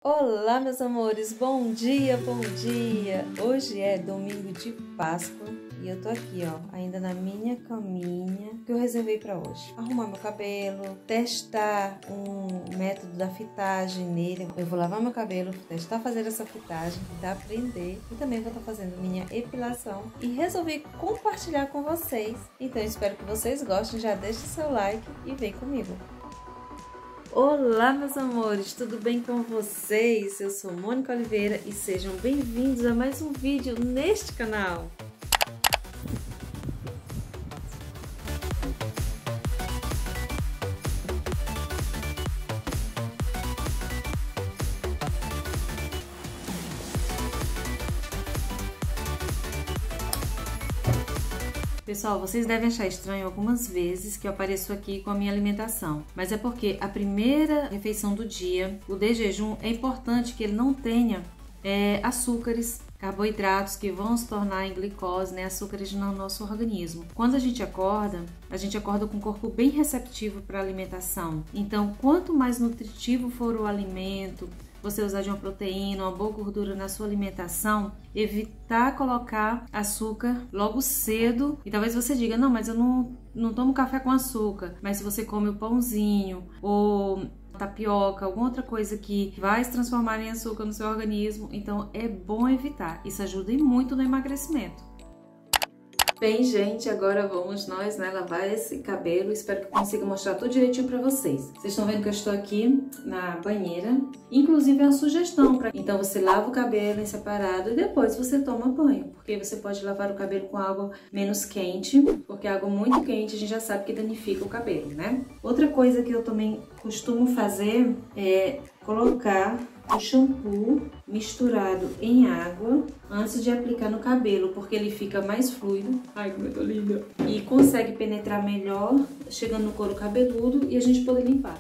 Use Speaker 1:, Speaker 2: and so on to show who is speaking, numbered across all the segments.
Speaker 1: Olá, meus amores, bom dia, bom dia! Hoje é domingo de Páscoa e eu tô aqui, ó, ainda na minha caminha que eu reservei pra hoje. Arrumar meu cabelo, testar um método da fitagem nele. Eu vou lavar meu cabelo, testar fazer essa fitagem, tentar aprender e também vou estar fazendo minha epilação e resolvi compartilhar com vocês. Então eu espero que vocês gostem, já deixe seu like e vem comigo. Olá, meus amores, tudo bem com vocês? Eu sou Mônica Oliveira e sejam bem-vindos a mais um vídeo neste canal. Pessoal, vocês devem achar estranho algumas vezes que eu apareço aqui com a minha alimentação, mas é porque a primeira refeição do dia, o de jejum, é importante que ele não tenha açúcares, carboidratos que vão se tornar em glicose, né, açúcares no nosso organismo. Quando a gente acorda com o corpo bem receptivo para a alimentação. Então, quanto mais nutritivo for o alimento, você usar de uma proteína, uma boa gordura na sua alimentação, evitar colocar açúcar logo cedo. E talvez você diga, não, mas eu não tomo café com açúcar. Mas se você come o pãozinho ou tapioca, alguma outra coisa que vai se transformar em açúcar no seu organismo, então é bom evitar. Isso ajuda muito no emagrecimento. Bem, gente, agora vamos nós, né, lavar esse cabelo. Espero que eu consiga mostrar tudo direitinho pra vocês. Vocês estão vendo que eu estou aqui na banheira. Inclusive é uma sugestão para então você lava o cabelo em separado e depois você toma banho, porque você pode lavar o cabelo com água menos quente, porque água muito quente a gente já sabe que danifica o cabelo, né? Outra coisa que eu também costumo fazer é colocar o shampoo misturado em água antes de aplicar no cabelo, porque ele fica mais fluido. Ai, como eu tô linda! E consegue penetrar melhor, chegando no couro cabeludo e a gente poder limpar.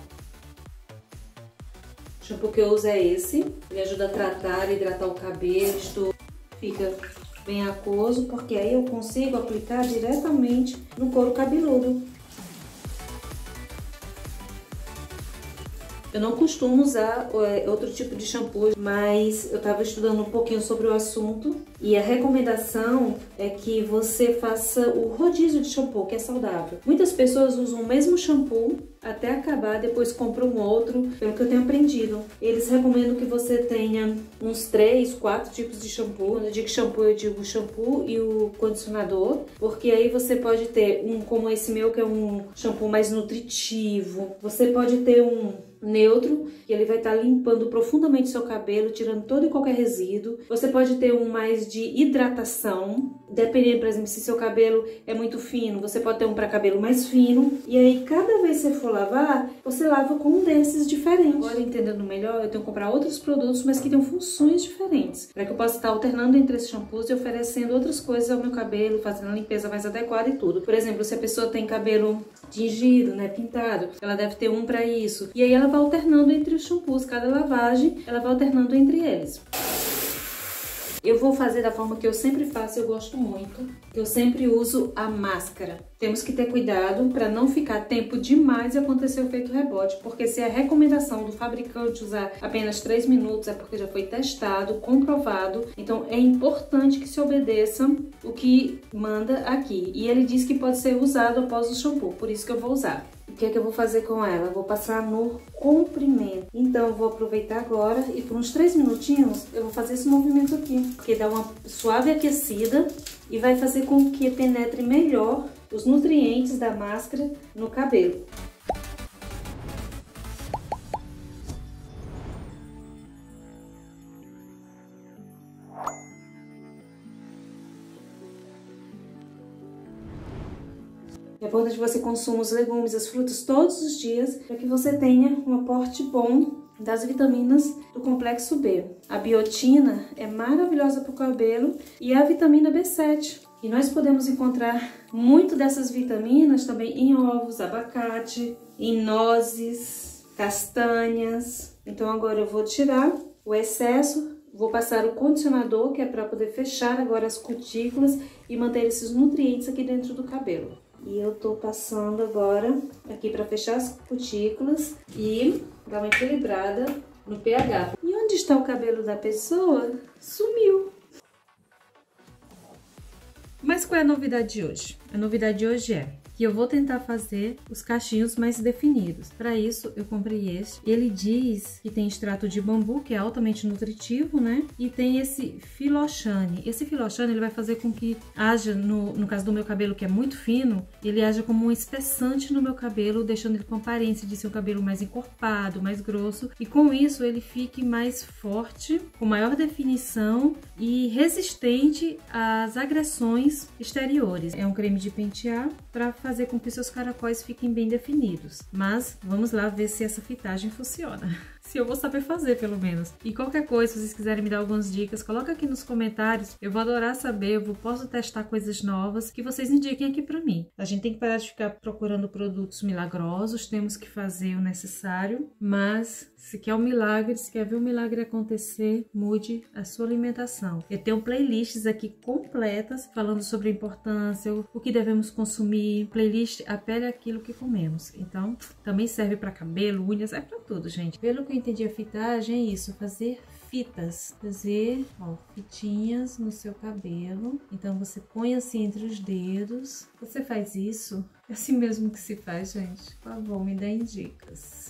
Speaker 1: O shampoo que eu uso é esse, ele ajuda a tratar, hidratar o cabelo, isto fica bem aquoso, porque aí eu consigo aplicar diretamente no couro cabeludo. Eu não costumo usar outro tipo de shampoo, mas eu estava estudando um pouquinho sobre o assunto e a recomendação é que você faça o rodízio de shampoo, que é saudável. Muitas pessoas usam o mesmo shampoo até acabar, depois compram outro, pelo que eu tenho aprendido. Eles recomendam que você tenha uns 3, 4 tipos de shampoo. Quando eu digo shampoo, eu digo o shampoo e o condicionador, porque aí você pode ter um como esse meu, que é um shampoo mais nutritivo. Você pode ter um neutro, que ele vai estar limpando profundamente seu cabelo, tirando todo e qualquer resíduo. Você pode ter um mais de hidratação, dependendo, por exemplo, se seu cabelo é muito fino, você pode ter um para cabelo mais fino. E aí, cada vez que você for lavar, você lava com um desses diferentes. Agora, entendendo melhor, eu tenho que comprar outros produtos, mas que tenham funções diferentes, para que eu possa estar alternando entre esses shampoos e oferecendo outras coisas ao meu cabelo, fazendo a limpeza mais adequada e tudo. Por exemplo, se a pessoa tem cabelo tingido, né, pintado, ela deve ter um para isso. E aí ela vai alternando entre os shampoos, cada lavagem, ela vai alternando entre eles. Eu vou fazer da forma que eu sempre faço, eu gosto muito. Eu sempre uso a máscara. Temos que ter cuidado para não ficar tempo demais e acontecer o efeito rebote, porque se a recomendação do fabricante usar apenas 3 minutos é porque já foi testado, comprovado. Então é importante que se obedeça o que manda aqui. E ele diz que pode ser usado após o shampoo, por isso que eu vou usar. O que é que eu vou fazer com ela? Vou passar no comprimento. Então eu vou aproveitar agora e por uns 3 minutinhos eu vou fazer esse movimento aqui, porque dá uma suave aquecida e vai fazer com que penetre melhor os nutrientes da máscara no cabelo. É importante que você consuma os legumes, as frutas todos os dias para que você tenha um aporte bom das vitaminas do complexo B. A biotina é maravilhosa para o cabelo e a vitamina B7. E nós podemos encontrar muito dessas vitaminas também em ovos, abacate, em nozes, castanhas. Então agora eu vou tirar o excesso, vou passar o condicionador, que é para poder fechar agora as cutículas e manter esses nutrientes aqui dentro do cabelo. E eu tô passando agora aqui para fechar as cutículas e dar uma equilibrada no pH. E onde Onde está o cabelo da pessoa? Sumiu. Mas qual é a novidade de hoje? A novidade de hoje é que eu vou tentar fazer os cachinhos mais definidos. Para isso, eu comprei esse. Ele diz que tem extrato de bambu, que é altamente nutritivo, né? E tem esse filoxane. Esse filoxane, ele vai fazer com que haja, no caso do meu cabelo, que é muito fino, ele haja como um espessante no meu cabelo, deixando ele com aparência de ser um cabelo mais encorpado, mais grosso. E com isso, ele fique mais forte, com maior definição e resistente às agressões exteriores. É um creme de pentear para fazer com que seus caracóis fiquem bem definidos. Mas vamos lá ver se essa fitagem funciona. Se eu vou saber fazer, pelo menos. E qualquer coisa, se vocês quiserem me dar algumas dicas, coloca aqui nos comentários. Eu vou adorar saber, posso testar coisas novas que vocês indiquem aqui pra mim. A gente tem que parar de ficar procurando produtos milagrosos, temos que fazer o necessário, mas se quer um milagre, se quer ver um milagre acontecer, mude a sua alimentação. Eu tenho playlists aqui completas falando sobre a importância, o que devemos consumir. Playlist A Pele é Aquilo que Comemos. Então, também serve para cabelo, unhas, é para tudo, gente. Pelo que eu entendi, a fitagem é isso, fazer fitas, fazer, ó, fitinhas no seu cabelo. Então, você põe assim entre os dedos. Você faz isso? É assim mesmo que se faz, gente? Por favor, me deem dicas.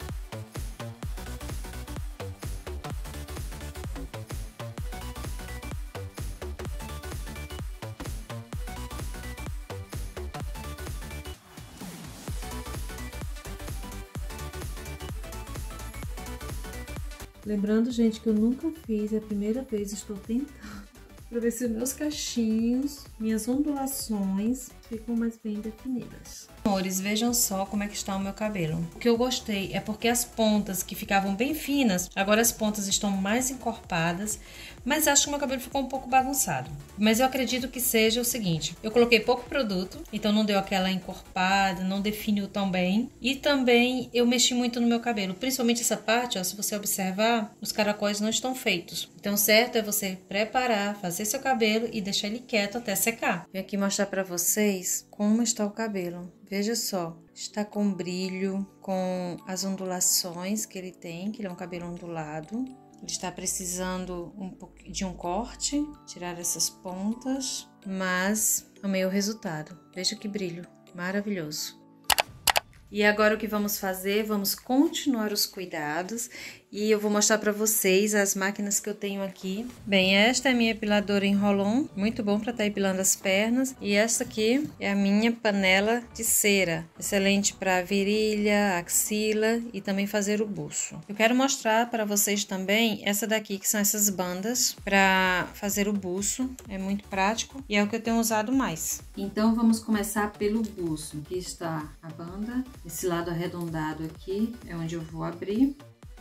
Speaker 1: Lembrando, gente, que eu nunca fiz, é a primeira vez, estou tentando para ver se os meus cachinhos, minhas ondulações ficam mais bem definidas. Amores, vejam só como é que está o meu cabelo. O que eu gostei é porque as pontas que ficavam bem finas, agora as pontas estão mais encorpadas, mas acho que o meu cabelo ficou um pouco bagunçado. Mas eu acredito que seja o seguinte, eu coloquei pouco produto, então não deu aquela encorpada, não definiu tão bem. E também eu mexi muito no meu cabelo, principalmente essa parte, ó, se você observar, os caracóis não estão feitos. Então o certo é você preparar, fazer seu cabelo e deixar ele quieto até secar. Vim aqui mostrar pra vocês como está o cabelo. Veja só, está com brilho, com as ondulações que ele tem, que ele é um cabelo ondulado. Ele está precisando de um corte, tirar essas pontas, mas amei o resultado. Veja que brilho, maravilhoso. E agora o que vamos fazer? Vamos continuar os cuidados e eu vou mostrar para vocês as máquinas que eu tenho aqui. Bem, esta é a minha epiladora em roll-on, muito bom para estar epilando as pernas. E esta aqui é a minha panela de cera, excelente para virilha, axila e também fazer o buço. Eu quero mostrar para vocês também essa daqui, que são essas bandas para fazer o buço. É muito prático e é o que eu tenho usado mais. Então vamos começar pelo buço. Aqui está a banda, esse lado arredondado aqui é onde eu vou abrir.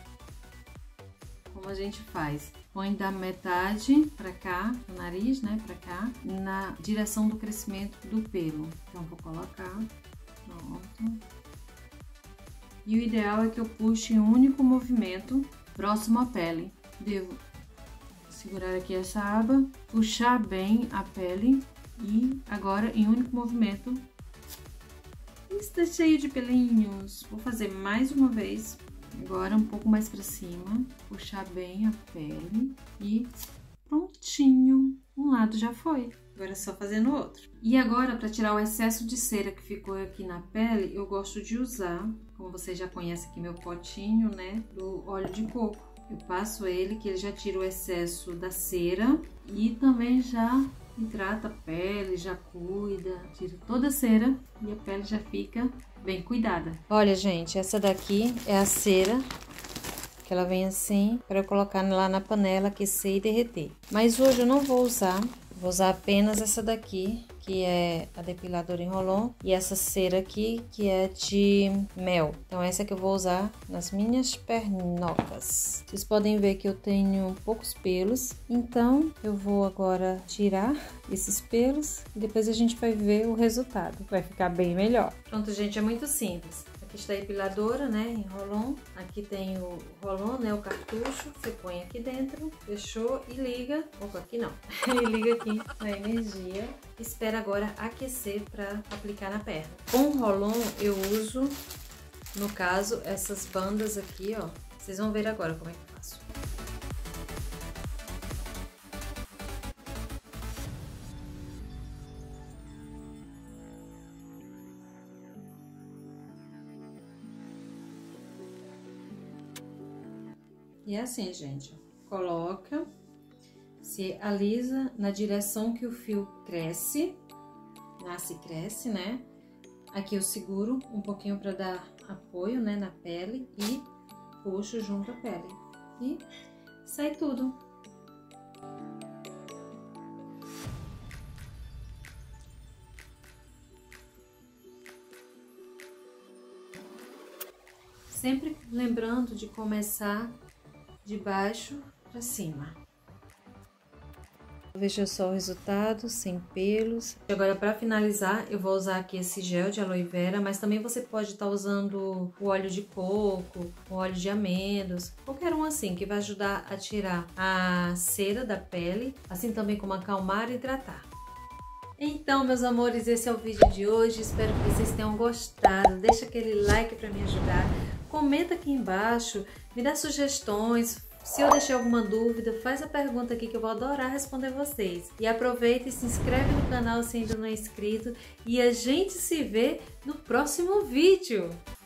Speaker 1: Como a gente faz? Põe da metade pra cá, do nariz, né, pra cá, na direção do crescimento do pelo. Então, vou colocar, pronto. E o ideal é que eu puxe em um único movimento, próximo à pele. Devo segurar aqui essa aba, puxar bem a pele e agora em um único movimento. Está cheio de pelinhos. Vou fazer mais uma vez. Agora um pouco mais pra cima, puxar bem a pele e prontinho. Um lado já foi, agora é só fazer no outro. E agora, para tirar o excesso de cera que ficou aqui na pele, eu gosto de usar, como vocês já conhecem aqui, meu potinho, né, do óleo de coco. Eu passo ele, que ele já tira o excesso da cera e também já hidrata a pele, já cuida, tira toda a cera e a pele já fica bem cuidada. Olha, gente, essa daqui é a cera, que ela vem assim, para eu colocar lá na panela, aquecer e derreter. Mas hoje eu não vou usar, vou usar apenas essa daqui, que é a depiladora em roll-on, e essa cera aqui, que é de mel. Então essa que eu vou usar nas minhas pernocas. Vocês podem ver que eu tenho poucos pelos, então eu vou agora tirar esses pelos e depois a gente vai ver o resultado. Vai ficar bem melhor. Pronto, gente, é muito simples. Aqui está a epiladora, né, em roll-on. Aqui tem o roll-on, né, o cartucho. Você põe aqui dentro, fechou e liga. Opa, aqui não. E liga aqui na energia. Espera agora aquecer para aplicar na perna. Com o roll-on eu uso, no caso, essas bandas aqui, ó. Vocês vão ver agora como é que eu faço. E é assim, gente, coloca, se alisa na direção que o fio cresce, nasce e cresce, né? Aqui eu seguro um pouquinho para dar apoio, né, na pele e puxo junto à pele. E sai tudo. Sempre lembrando de começar de baixo para cima. Veja só o resultado, sem pelos. Agora, para finalizar, eu vou usar aqui esse gel de aloe vera, mas também você pode estar usando o óleo de coco, o óleo de amêndoas, qualquer um assim, que vai ajudar a tirar a cera da pele, assim também como acalmar e hidratar. Então, meus amores, esse é o vídeo de hoje. Espero que vocês tenham gostado. Deixa aquele like para me ajudar. Comenta aqui embaixo, me dá sugestões. Se eu deixei alguma dúvida, faz a pergunta aqui que eu vou adorar responder vocês. E aproveita e se inscreve no canal se ainda não é inscrito. E a gente se vê no próximo vídeo.